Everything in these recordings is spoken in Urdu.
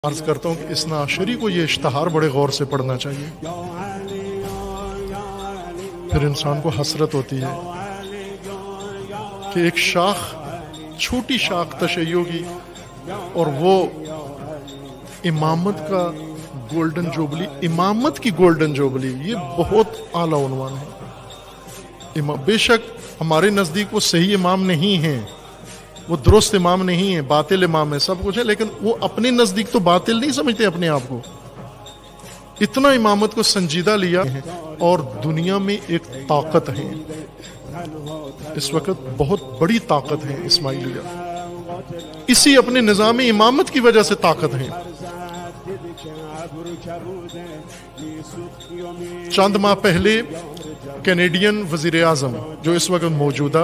عرض کرتا ہوں کہ اسنا عشری کو یہ اشتہار بڑے غور سے پڑھنا چاہیے، پھر انسان کو حسرت ہوتی ہے کہ ایک شاخ، چھوٹی شاخ تشیع کی، اور وہ امامت کا گولڈن جوبلی، امامت کی گولڈن جوبلی، یہ بہت اعلیٰ عنوان ہے۔ بے شک ہمارے نزدیک وہ صحیح امام نہیں ہیں، وہ درست امام نہیں ہے، باطل امام ہے، سب کچھ ہے، لیکن وہ اپنے نزدیک تو باطل نہیں سمجھتے اپنے آپ کو۔ اتنا امامت کو سنجیدہ لیا اور دنیا میں ایک طاقت ہے، اس وقت بہت بڑی طاقت ہے اسماعیلیہ، اسی اپنے نظام امامت کی وجہ سے طاقت ہے۔ چند ماہ پہلے کینیڈین وزیر اعظم جو اس وقت موجودہ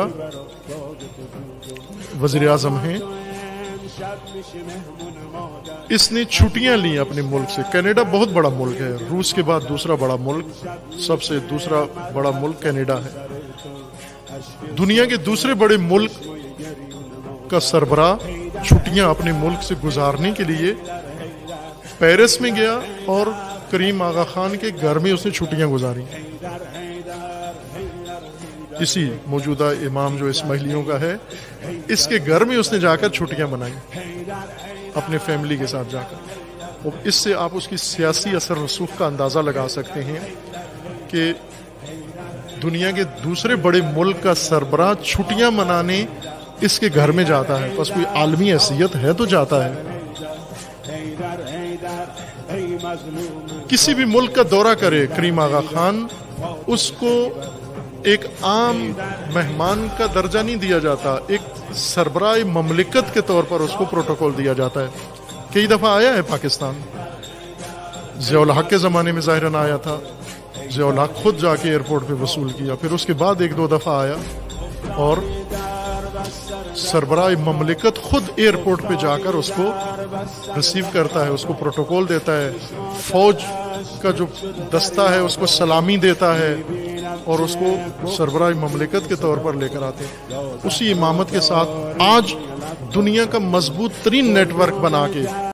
وزیر اعظم ہیں، اس نے چھٹیاں لی اپنے ملک سے۔ کینیڈا بہت بڑا ملک ہے، روس کے بعد دوسرا بڑا ملک، سب سے دوسرا بڑا ملک کینیڈا ہے۔ دنیا کے دوسرے بڑے ملک کا سربراہ چھٹیاں اپنے ملک سے گزارنے کے لیے پیرس میں گیا اور کریم آغا خان کے گھر میں اس نے چھٹیاں گزاری۔ اسی موجودہ امام جو اسماعیلیوں کا ہے، اس کے گھر میں اس نے جا کر چھٹیاں منائی اپنے فیملی کے ساتھ جا کر۔ اور اس سے آپ اس کی سیاسی اثر رسوخ کا اندازہ لگا سکتے ہیں کہ دنیا کے دوسرے بڑے ملک کا سربراہ چھٹیاں منانے اس کے گھر میں جاتا ہے، بس کوئی عالمی حیثیت ہے تو جاتا ہے۔ کسی بھی ملک کا دورہ کرے کریم آغا خان، اس کو ایک عام مہمان کا درجہ نہیں دیا جاتا، ایک سربراہ مملکت کے طور پر اس کو پروٹوکول دیا جاتا ہے۔ کئی دفعہ آیا ہے پاکستان، ضیاء الحق کے زمانے میں ظاہراً آیا تھا، ضیاء الحق خود جا کے ایئرپورٹ پہ وصول کیا، پھر اس کے بعد ایک دو دفعہ آیا اور سربراہ مملکت خود ایئرپورٹ پہ جا کر اس کو ریسیو کرتا ہے، اس کو پروٹوکول دیتا ہے، فوج کا جو دستہ ہے اس کو سلامی دیتا ہے اور اس کو سربراہ مملکت کے طور پر لے کر آتے ہیں۔ اسی امامت کے ساتھ آج دنیا کا مضبوط ترین نیٹ ورک بنا کے